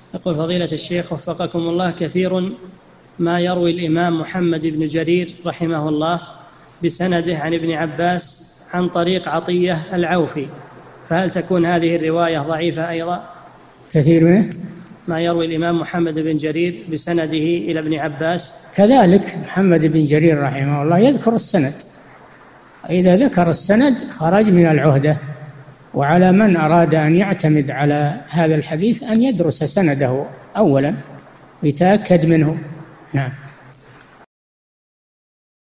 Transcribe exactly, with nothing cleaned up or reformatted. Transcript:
يقول فضيلة الشيخ وفقكم الله، كثير ما يروي الإمام محمد بن جرير رحمه الله بسنده عن ابن عباس عن طريق عطية العوفي، فهل تكون هذه الرواية ضعيفة أيضا؟ كثير منه ما يروي الإمام محمد بن جرير بسنده إلى ابن عباس. كذلك محمد بن جرير رحمه الله يذكر السند، إذا ذكر السند خرج من العهدة. وعلى من أراد أن يعتمد على هذا الحديث أن يدرس سنده أولا ويتأكد منه. نعم.